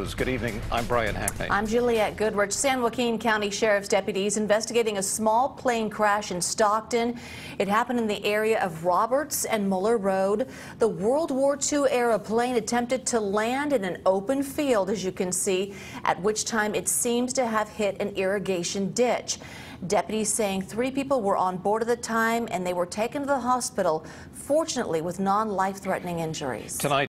News. Good evening. I'm Brian Hackney. I'm Juliette Goodrich. San Joaquin County Sheriff's deputies investigating a small plane crash in Stockton. It happened in the area of Roberts and Muller Road. The World War II era plane attempted to land in an open field, as you can see, at which time it seems to have hit an irrigation ditch. Deputies saying 3 people were on board at the time and they were taken to the hospital, fortunately with non-life-threatening injuries. Tonight.